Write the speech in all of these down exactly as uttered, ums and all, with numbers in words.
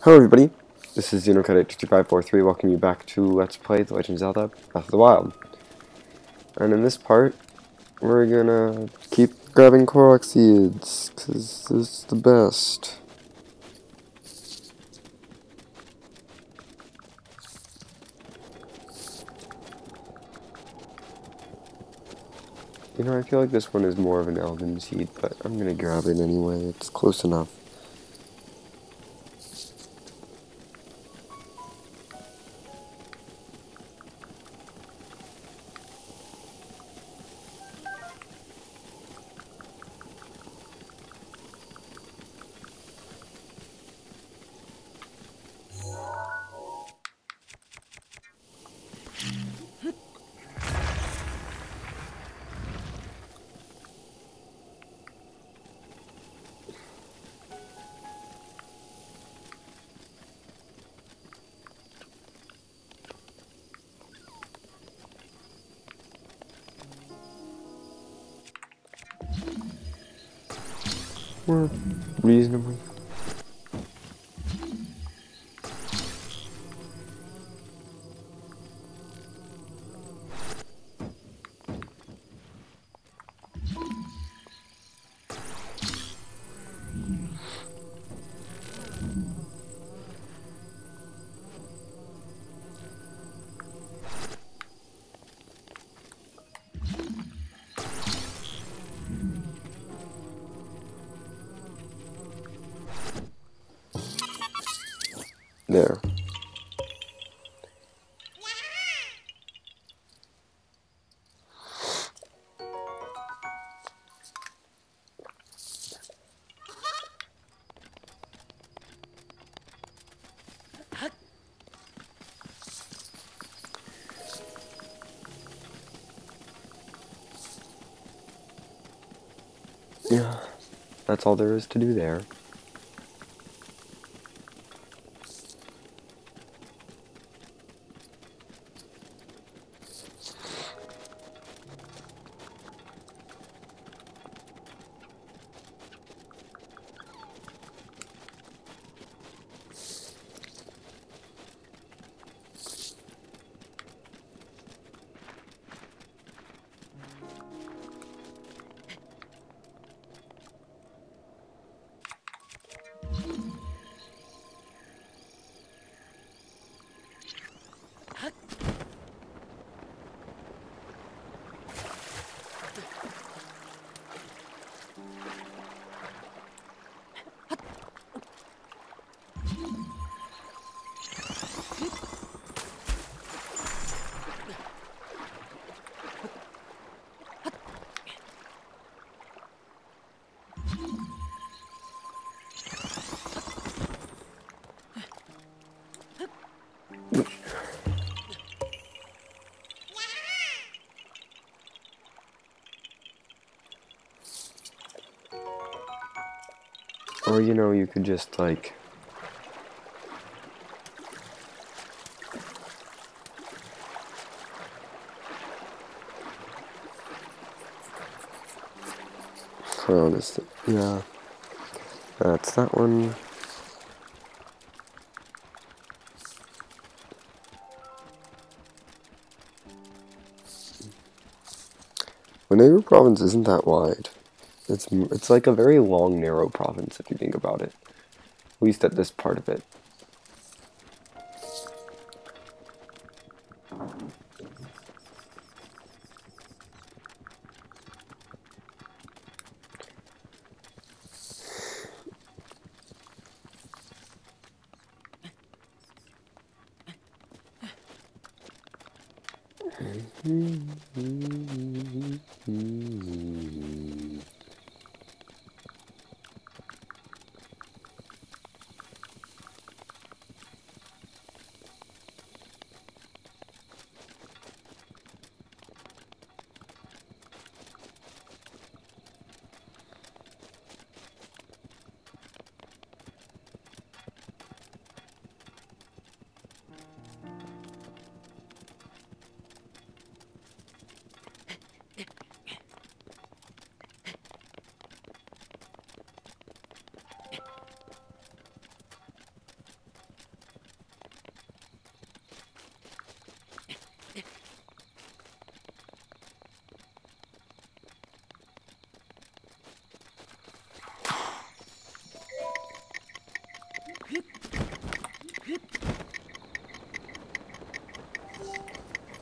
Hello everybody, this is XenoCut two two five four three welcoming you back to Let's Play The Legend of Zelda Breath of the Wild. And in this part, we're gonna keep grabbing Korok seeds, because this is the best. You know, I feel like this one is more of an Elven seed, but I'm gonna grab it anyway, it's close enough. We're reasonably. There. Yeah, that's all there is to do there. Or, you know, you could just, like... Oh, this... Yeah. That's that one. Nehru province isn't that wide. It's it's like a very long, narrow province if you think about it. At least at this part of it.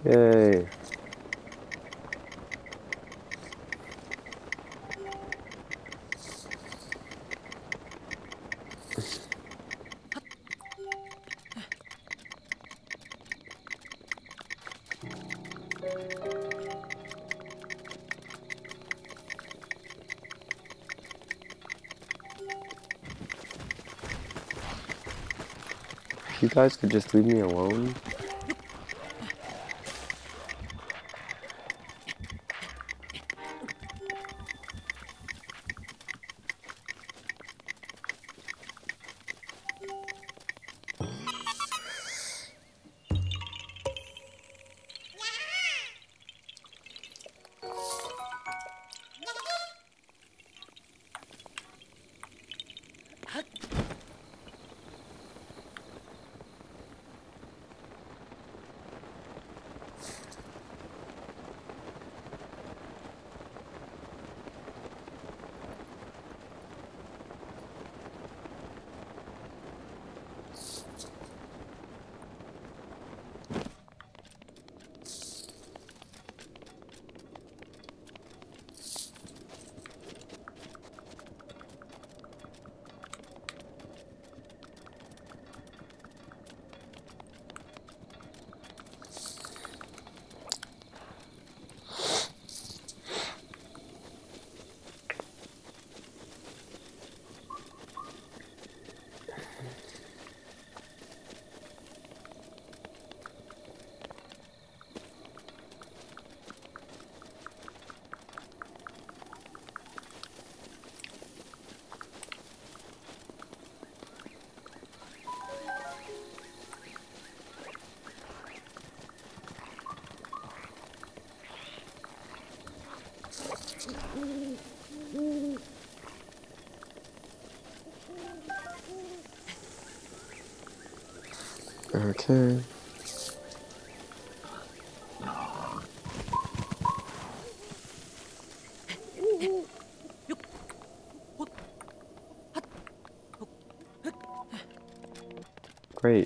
Yay. You guys could just leave me alone. Okay. Great.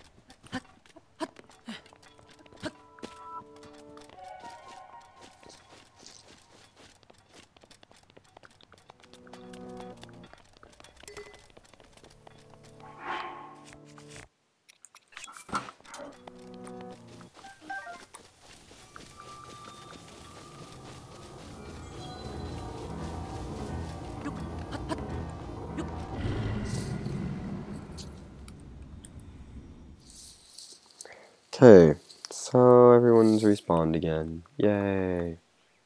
Okay, so everyone's respawned again. Yay!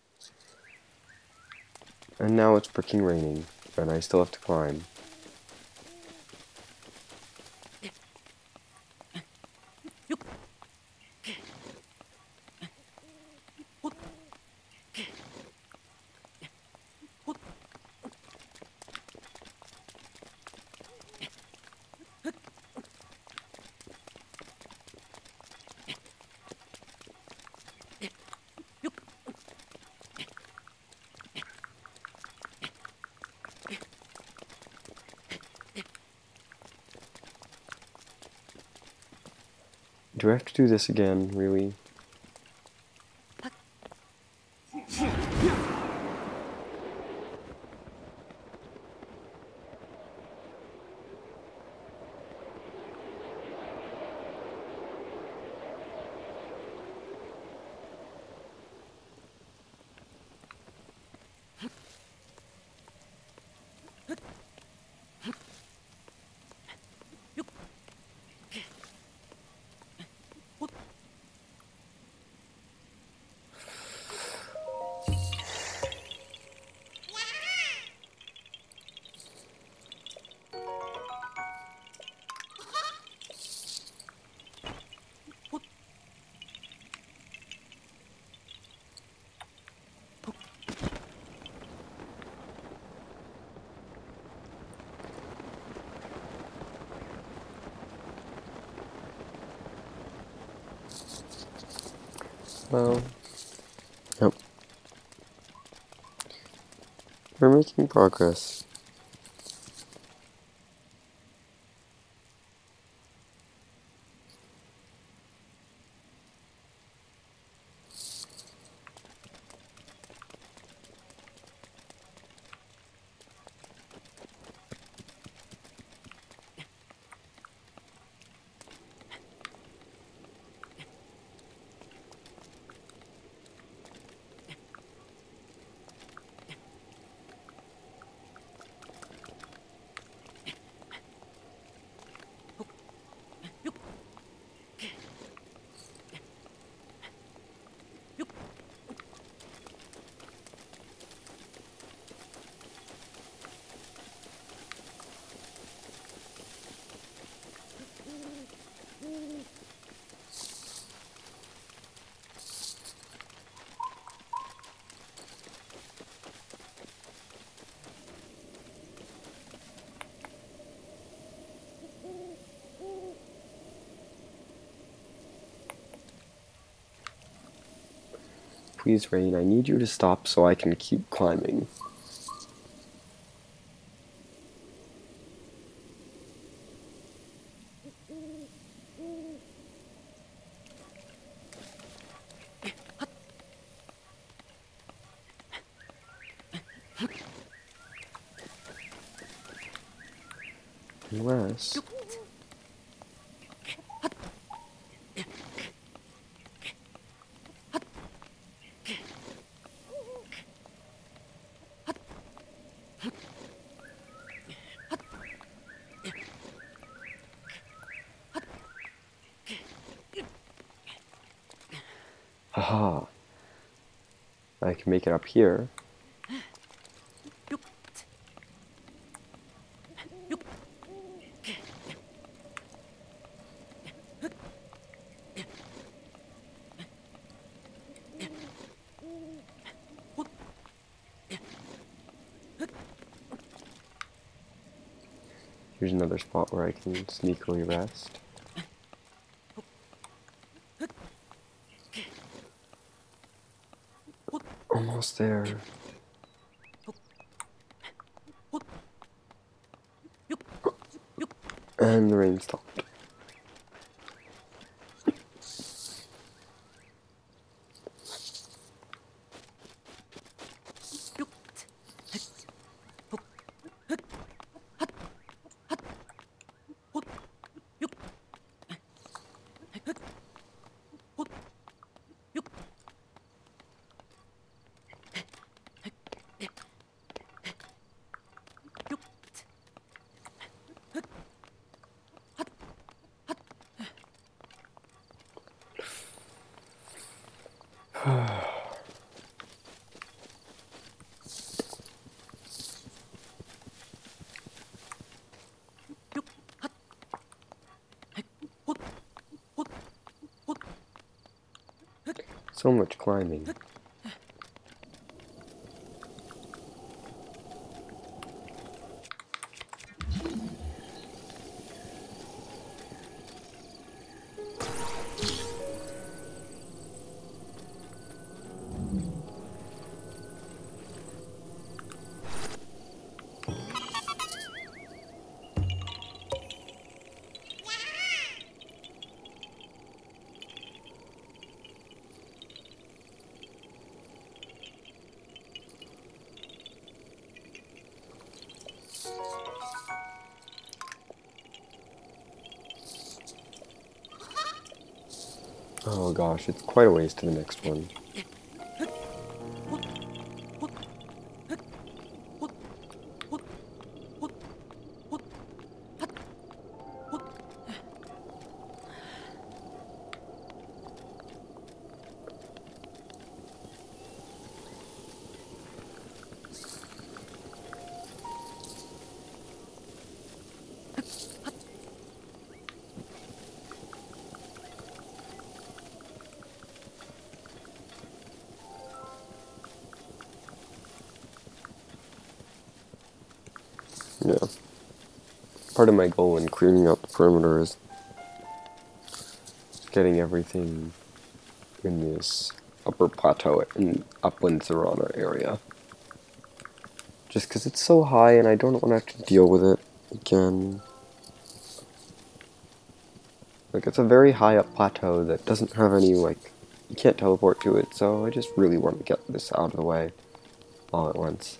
And now it's freaking raining, and I still have to climb. Do I have to do this again, really? Well, yep. We're making progress. please, Rain, I need you to stop so I can keep climbing. Unless... Haha. I can make it up here. Here's another spot where I can sneakily rest. Almost there. And the rain stopped. So much climbing. Oh gosh, it's quite a ways to the next one. Yeah. Part of my goal in clearing out the perimeter is getting everything in this upper plateau in upland Serana area. Just because it's so high and I don't want to have to deal with it again. Like, it's a very high up plateau that doesn't have any, like, you can't teleport to it, so I just really want to get this out of the way all at once.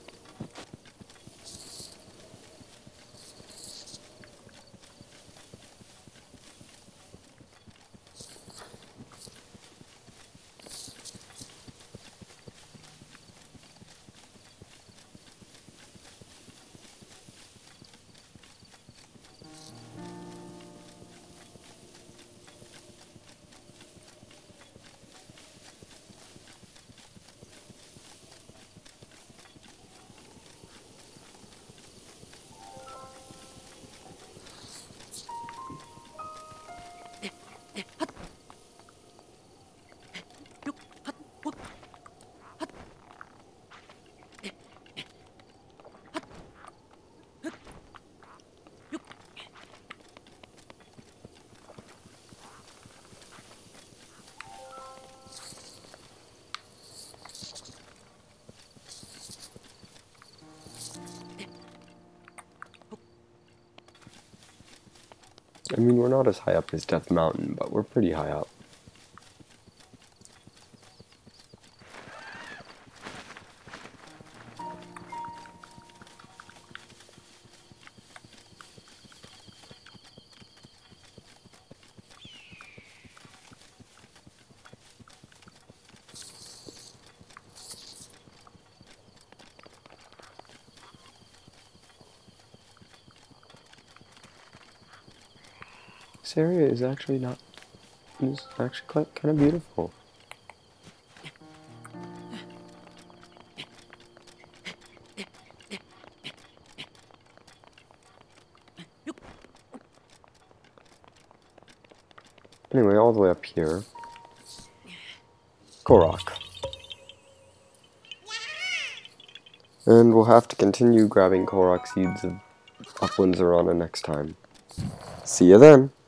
I mean, we're not as high up as Death Mountain, but we're pretty high up. This area is actually not, is actually quite kind of beautiful. Anyway, all the way up here, Korok. And we'll have to continue grabbing Korok seeds of Uplands Arana next time. See you then!